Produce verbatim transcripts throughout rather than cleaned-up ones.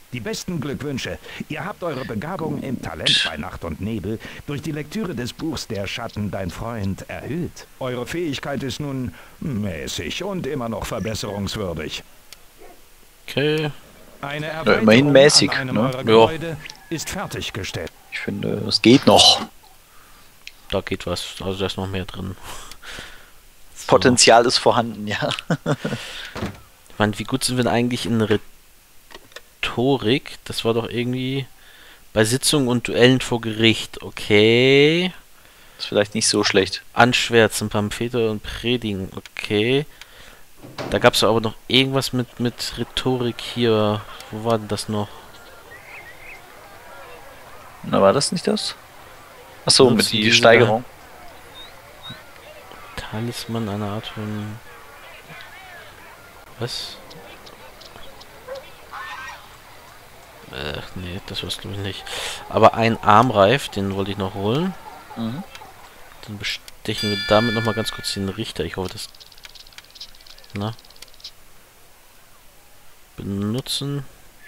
Die besten Glückwünsche. Ihr habt eure Begabung im Talent bei Nacht und Nebel durch die Lektüre des Buchs Der Schatten, dein Freund, erhöht. Eure Fähigkeit ist nun mäßig und immer noch verbesserungswürdig. Okay. Eine Ja, immerhin mäßig, an einem ne? eurer Gebäude ist fertiggestellt. Ich finde, es geht noch. Da geht was. Also da ist noch mehr drin. So. Potenzial ist vorhanden, ja. Ich meine, wie gut sind wir denn eigentlich in Rhetorik? Das war doch irgendwie bei Sitzungen und Duellen vor Gericht. Okay. Ist vielleicht nicht so schlecht. Anschwärzen, Pamphlete und Predigen. Okay. Da gab es aber noch irgendwas mit, mit Rhetorik hier. Wo war denn das noch? Na, war das nicht das? Achso, mit die Steigerung. Talisman, eine Art von... Was? Äh, nee, das war's glaube ich nicht. Aber ein Armreif, den wollte ich noch holen. Mhm. Dann bestechen wir damit nochmal ganz kurz den Richter. Ich hoffe, das... Na? Benutzen.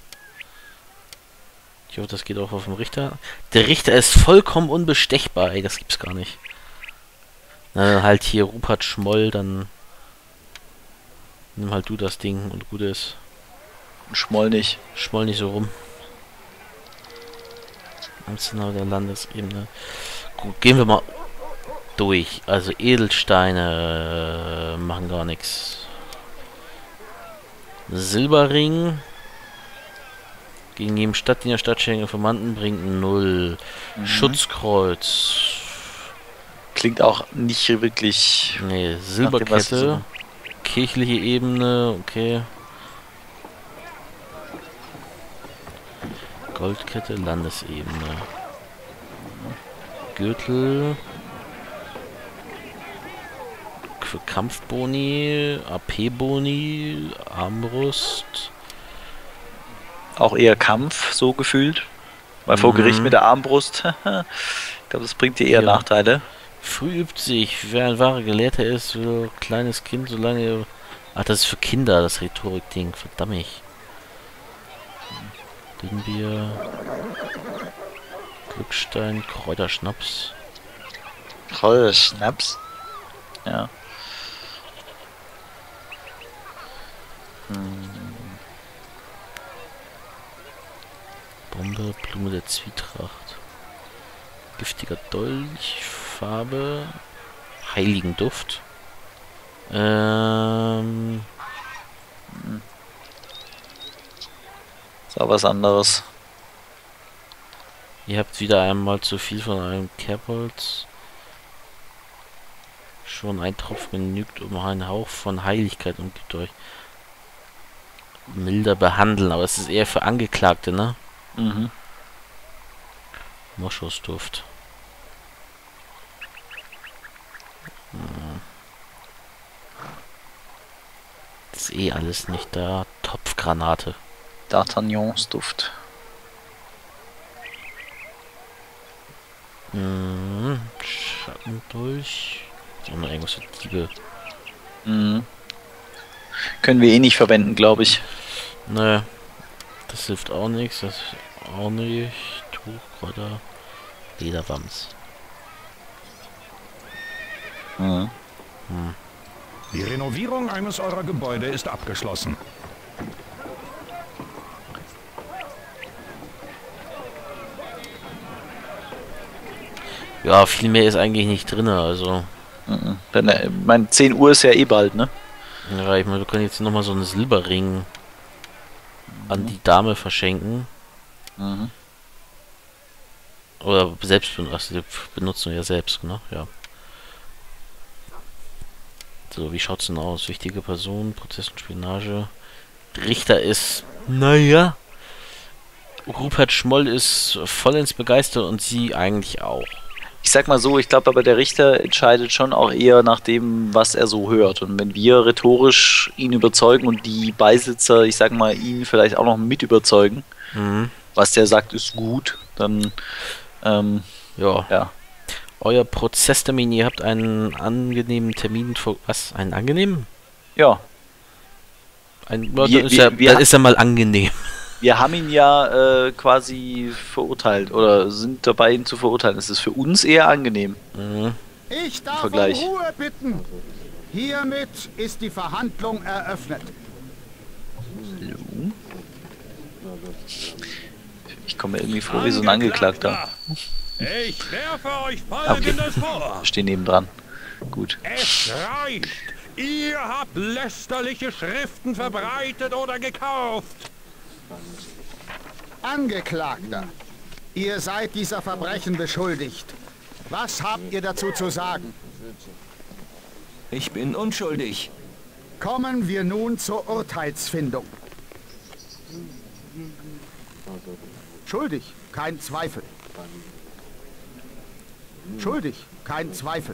Ich hoffe, das geht auch auf dem Richter. Der Richter ist vollkommen unbestechbar. Ey, das gibt's gar nicht. Na, dann halt hier Rupert Schmoll, dann... Nimm halt du das Ding und gut ist. Schmoll nicht. Schmoll nicht so rum. Amtsnau der Landesebene. Gut, gehen wir mal durch. Also Edelsteine äh, machen gar nichts. Silberring. Gegen jeden Stadtdiener, Stadtschenker, Informanten bringt null. Mhm. Schutzkreuz. Klingt auch nicht wirklich... Nee, Silberkette. Kirchliche Ebene, okay. Goldkette, Landesebene. Gürtel. Für Kampfboni, A P-Boni, Armbrust. Auch eher Kampf, so gefühlt. Weil vor Mhm. Gericht mit der Armbrust. Ich glaube, das bringt dir eher Ja. Nachteile. Früh übt sich, wer ein wahrer Gelehrter ist, so kleines Kind, solange... Ach, das ist für Kinder, das Rhetorik-Ding, verdammt. Dünnbier... Glückstein, Kräuterschnaps. Kräuterschnaps. Ja. Hm. Bombe, Blume der Zwietracht. Giftiger Dolch, Farbe... Heiligenduft. Ähm... Ist auch was anderes. Ihr habt wieder einmal zu viel von einem Kerbholz. Schon ein Tropfen genügt, um einen Hauch von Heiligkeit und gibt euch milder behandeln, aber es ist eher für Angeklagte, ne? Mhm. Moschusduft. Hm. Ist eh alles nicht da. Topfgranate. D'Artagnans Duft. Mhm. Schattendolch. Ist auch noch irgendwas für Diebe. Mhm. Können wir eh nicht verwenden, glaube ich. Ne. Das hilft auch nichts. Das auch nicht. Tuchkräuter. Lederwams. Mhm. Hm. Die Renovierung eines eurer Gebäude ist abgeschlossen. Ja, viel mehr ist eigentlich nicht drin, also. Mhm. Dann, äh, mein zehn Uhr ist ja eh bald, ne? Ja, ich meine, wir können jetzt nochmal so einen Silberring mhm. an die Dame verschenken. Mhm. Oder selbst benutzen, die benutzen wir ja selbst, ne? Ja. So, wie schaut's denn aus? Wichtige Person, Prozess und Spionage. Richter ist, naja. Rupert Schmoll ist vollends begeistert und sie eigentlich auch. Ich sag mal so, ich glaube aber der Richter entscheidet schon auch eher nach dem, was er so hört. Und wenn wir rhetorisch ihn überzeugen und die Beisitzer, ich sag mal, ihn vielleicht auch noch mit überzeugen, Mhm. was der sagt, ist gut, dann ähm, Ja. ja. Euer Prozesstermin, ihr habt einen angenehmen Termin vor. Was? Einen angenehmen? Ja. Ein, Wir- dann ist, wir- ja, wir dann ist ja mal angenehm. wir haben ihn ja äh, quasi verurteilt oder sind dabei, ihn zu verurteilen. Es ist für uns eher angenehm. Mhm. Ich darf um Vergleich. Ruhe bitten. Hiermit ist die Verhandlung eröffnet. Ich komme mir irgendwie vor wie so ein Angeklagter. Ich werfe euch Folgendes vor. Steh nebendran. Gut. Es reicht. Ihr habt lästerliche Schriften verbreitet oder gekauft. Angeklagter, ihr seid dieser Verbrechen beschuldigt. Was habt ihr dazu zu sagen? Ich bin unschuldig. Kommen wir nun zur Urteilsfindung. Schuldig, kein Zweifel. Schuldig, kein Zweifel.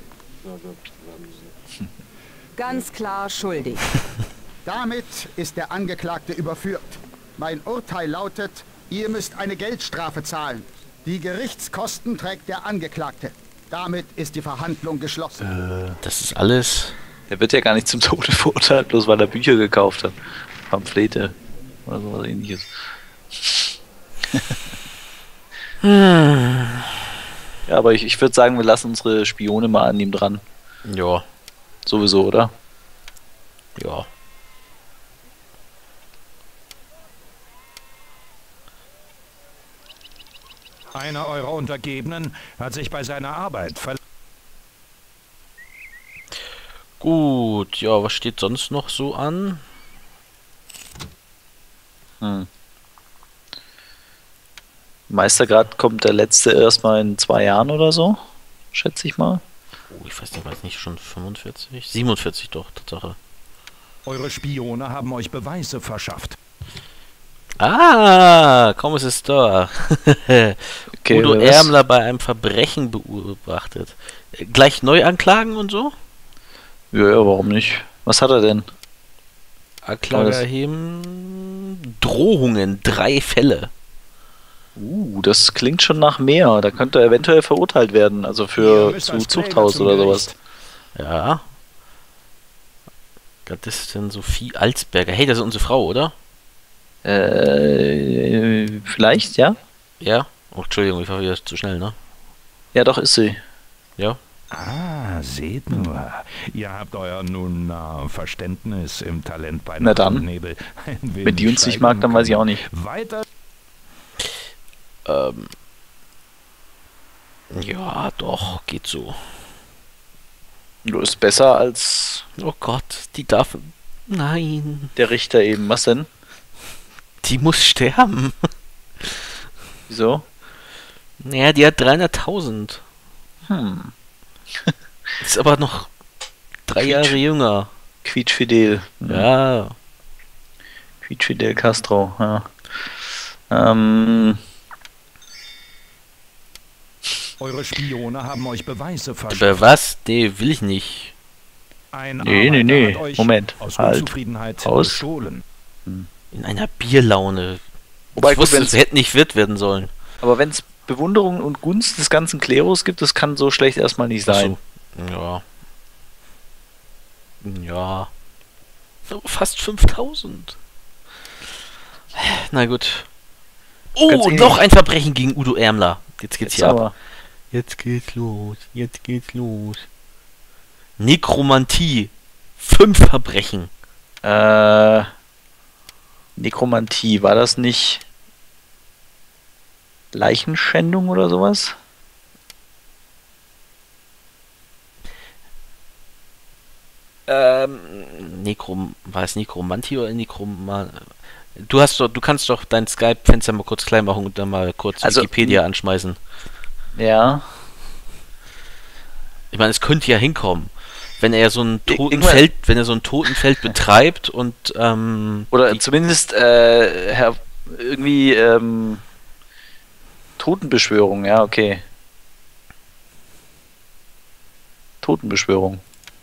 Ganz klar schuldig. Damit ist der Angeklagte überführt. Mein Urteil lautet, ihr müsst eine Geldstrafe zahlen. Die Gerichtskosten trägt der Angeklagte. Damit ist die Verhandlung geschlossen. Das ist alles. Der wird ja gar nicht zum Tode verurteilt, bloß weil er Bücher gekauft hat. Pamphlete oder sowas ähnliches. Ja, aber ich, ich würde sagen, wir lassen unsere Spione mal an ihm dran. Ja. Sowieso, oder? Ja. Einer eurer Untergebenen hat sich bei seiner Arbeit ver... Gut, ja, was steht sonst noch so an? Hm. Meistergrad kommt der letzte erstmal in zwei Jahren oder so, schätze ich mal. Oh, ich weiß nicht, war es nicht schon fünfundvierzig? siebenundvierzig doch, Tatsache. Eure Spione haben euch Beweise verschafft. Ah, komm, es ist da. Okay, Udo wer was? Ärmler bei einem Verbrechen beobachtet. Äh, Gleich neu anklagen und so? Ja, ja, warum nicht? Was hat er denn? Anklage Was? erheben. Drohungen, drei Fälle. Uh, das klingt schon nach mehr. Da könnte er eventuell verurteilt werden, also Ihr für müsst zu als Kläger Zuchthaus zum oder Gericht. sowas. Ja. Was ist denn Sophie Alsberger? Hey, das ist unsere Frau, oder? Äh, vielleicht, ja? Ja? Oh, Entschuldigung, ich war wieder zu schnell, ne? Ja, doch, ist sie. Ja. Ah, seht nur. Ihr habt euer nun äh, Verständnis im Talent bei Na Nacht dann. und Nebel ein wenig Wenn die uns nicht steigern mag, dann weiß ich auch nicht. können. Weiter. Ähm. Ja, doch, geht so. Du ist besser als Oh Gott, die darf... Nein. der Richter eben. Was denn? Die muss sterben. Wieso? Naja, die hat dreihunderttausend. Hm. Ist aber noch drei Jahre jünger. Quietschfidel. Ja. Quietschfidel Castro, ja. Ähm, Eure Spione haben euch Beweise verschafft. Aber was? Nee, will ich nicht. Ein Nee, nee, Arbeiter nee. hat euch Moment. aus Halt. Unzufriedenheit Aus. gestohlen. In einer Bierlaune. Wobei, ich gut, wusste, wenn's- es hätte nicht Wirt werden sollen. aber wenn es Bewunderung und Gunst des ganzen Klerus gibt, das kann so schlecht erstmal nicht sein. Ach so. Ja. Ja. Aber fast fünftausend. Na gut. Ganz Oh, ähnlich. noch ein Verbrechen gegen Udo Ärmler. Jetzt geht's Jetzt hier ab. aber. Jetzt geht's los. Jetzt geht's los. Nekromantie. Fünf Verbrechen. Äh, Nekromantie, war das nicht Leichenschändung oder sowas? Ähm, Nekrom... War es Nekromantie oder Nekroman... Du hast doch, du kannst doch dein Skype-Fenster mal kurz klein machen und dann mal kurz Also, Wikipedia anschmeißen. Ja. Ich meine, es könnte ja hinkommen, wenn er so ein Ir- Totenfeld, wenn er so ein Totenfeld betreibt und ähm, Oder die, zumindest äh, Herr, irgendwie ähm, Totenbeschwörung, ja, okay. Totenbeschwörung.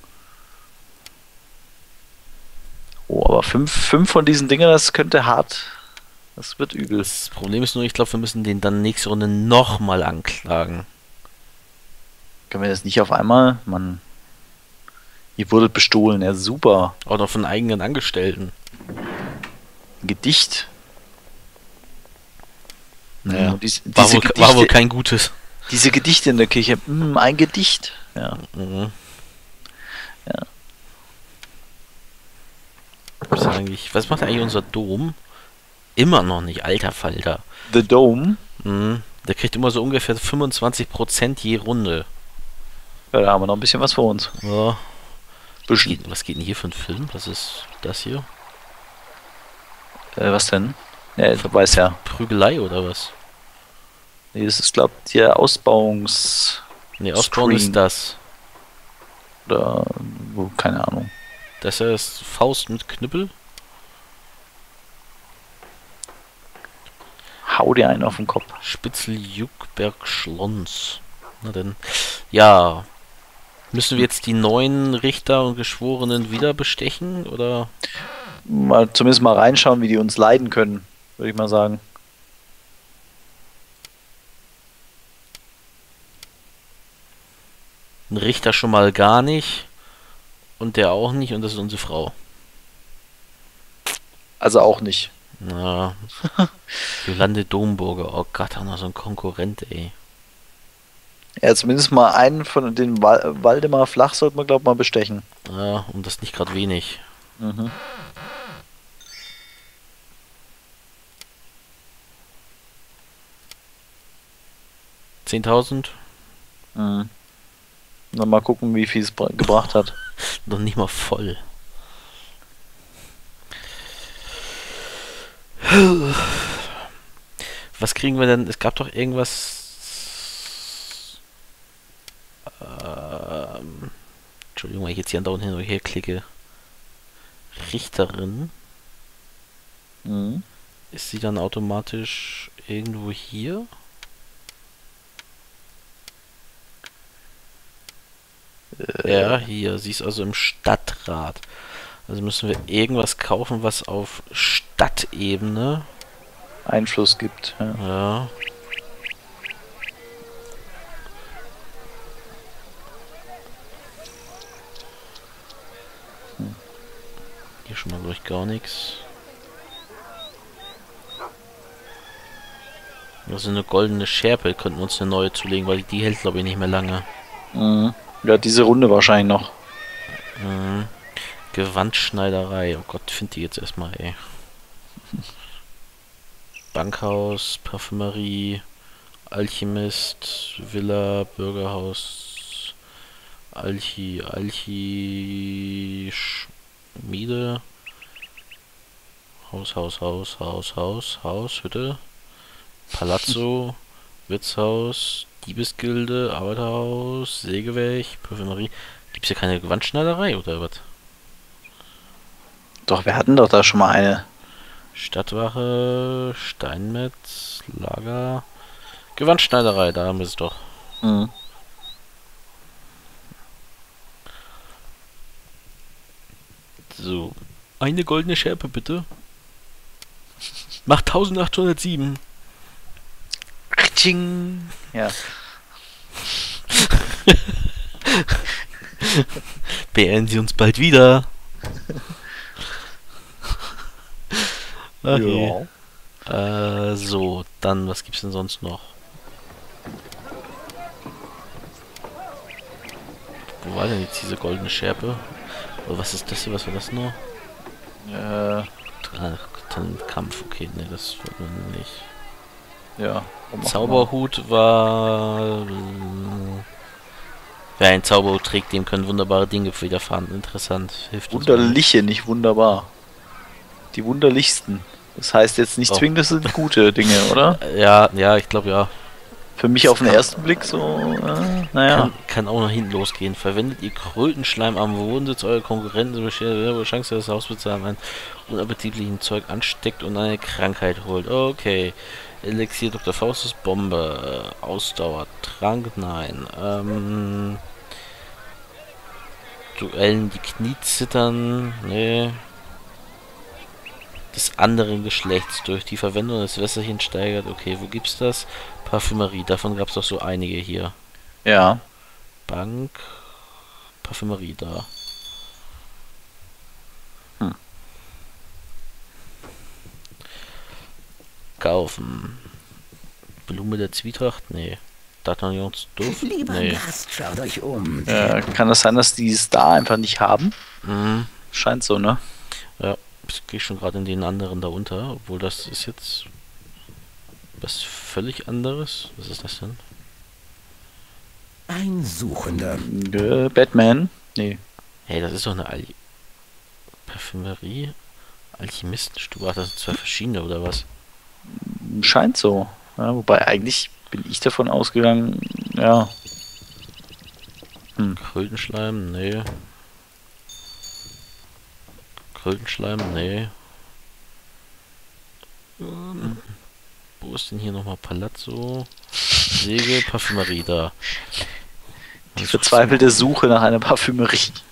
Oh, aber fünf, fünf von diesen Dingen, das könnte hart. Das wird übel. das Problem ist nur, ich glaube, wir müssen den dann nächste Runde nochmal anklagen. Können wir das nicht auf einmal? Mann. Ihr wurdet bestohlen, ja super. Auch noch von eigenen Angestellten. Ein Gedicht. Naja, Und dies, war, diese, wohl, Gedichte, war wohl kein gutes. diese Gedichte in der Kirche, mm, ein Gedicht. Ja. Mhm. Ja. Was, eigentlich, was macht eigentlich unser Dom? Immer noch nicht, alter Falter. The Dome. Mhm. Der kriegt immer so ungefähr fünfundzwanzig Prozent je Runde. Ja, da haben wir noch ein bisschen was vor uns. Ja. Bisschen. Geht, was geht denn hier für ein Film? Was ist das hier? Äh, was denn? Ja, du weißt ja. Prügelei oder was? Nee, das ist, glaube ich, der Ausbauungs... Ne, Ausbauen ist Screen. das. Oder... wo, keine Ahnung. Das ist Faust mit Knüppel. Hau dir einen auf den Kopf. Spitzel Juckberg Schlons. Na denn. Ja. Müssen wir jetzt die neuen Richter und Geschworenen wieder bestechen? Oder? Mal, zumindest mal reinschauen, wie die uns leiden können, würde ich mal sagen. Ein Richter schon mal gar nicht. Und der auch nicht. Und das ist unsere Frau. Also auch nicht. Na. Jolande Domburger. Oh Gott, auch noch so ein Konkurrent, ey. Ja, zumindest mal einen von den Wal Waldemar Flach sollte man, glaube ich, mal bestechen. Ja, und das nicht gerade wenig. Mhm. zehntausend? Mhm. Dann mal gucken, wie viel es gebracht hat. Noch nicht mal voll. Was kriegen wir denn? Es gab doch irgendwas. Ähm, Entschuldigung, wenn ich jetzt hier andauernd hin und her klicke. Richterin. Mhm. Ist sie dann automatisch irgendwo hier? Äh, Ja, hier. Sie ist also im Stadtrat. Also müssen wir irgendwas kaufen, was auf Stadtebene Einfluss gibt. Ja. Ja. Hier schon mal durch gar nichts. Also eine goldene Schärpe könnten wir uns eine neue zulegen, weil die hält glaube ich nicht mehr lange. Mhm. Ja, diese Runde wahrscheinlich noch. Mhm. Gewandschneiderei. Oh Gott, find die jetzt erstmal, ey. Bankhaus, Parfümerie, Alchemist, Villa, Bürgerhaus, Alchi, Alchi, Schmiede, Haus, Haus, Haus, Haus, Haus, Haus, Hütte, Palazzo, Wirtshaus, Diebesgilde, Arbeiterhaus, Sägewerk, Parfümerie. Gibt's hier keine Gewandschneiderei oder was? Doch, wir hatten doch da schon mal eine. Stadtwache, Steinmetz, Lager, Gewandschneiderei, da haben wir es doch. Mhm. So, eine goldene Schärpe bitte. Macht eintausendachthundertsieben. Tsching. Ja. Beehren Sie uns bald wieder. Okay. Äh, so, dann, was gibt's denn sonst noch? Wo war denn jetzt diese goldene Schärpe? Oder was ist das hier? Was war das nur? Äh, Kampf, okay, ne, das wird man nicht. ja. warum auch Zauberhut war... Wer einen Zauberhut trägt, dem können wunderbare Dinge widerfahren. Interessant. Hilft immer. uns Wunderliche, nicht wunderbar. Die wunderlichsten. Das heißt jetzt nicht Oh. zwingend, das sind gute Dinge, oder? auch. Ja, ja, ich glaube ja. Für mich auf den ersten Blick so, äh, naja. Kann, kann auch nach hinten losgehen. Verwendet ihr Krötenschleim am Wohnsitz eurer Konkurrenten, so besteht eine Chance, dass das Hausbezahlen ein unappetitlichen Zeug ansteckt und eine Krankheit holt. Okay. Elixier Doktor Faustus Bombe. Ausdauer. Trank, nein. Ähm. Duellen, die Knie zittern. Nee. Des anderen Geschlechts durch die Verwendung des Wässerchens steigert. Okay, wo gibt's das? Parfümerie, davon gab's doch so einige hier. Ja. Bank, Parfümerie da. Hm. Kaufen. Blume der Zwietracht? Nee. D'Artagnans Duft? Lieber Nee. Gast, schaut euch um. Äh, kann das sein, dass die es da einfach nicht haben? Mhm. Scheint so, ne? Ja, ich gehe schon gerade in den anderen da unter, obwohl das ist jetzt was völlig anderes. Was ist das denn? Ein Suchender. Äh, Batman? Nee. Hey, das ist doch eine Al Parfümerie? Alchemistenstube? Ach, das sind zwei verschiedene, oder was? Scheint so. Ja, wobei eigentlich bin ich davon ausgegangen, ja. Hm. Krötenschleim? Nee. Krötenschleim? Nee. Ähm, wo ist denn hier nochmal Palazzo? Säge, Parfümerie, da. Die verzweifelte Suche nach einer Parfümerie.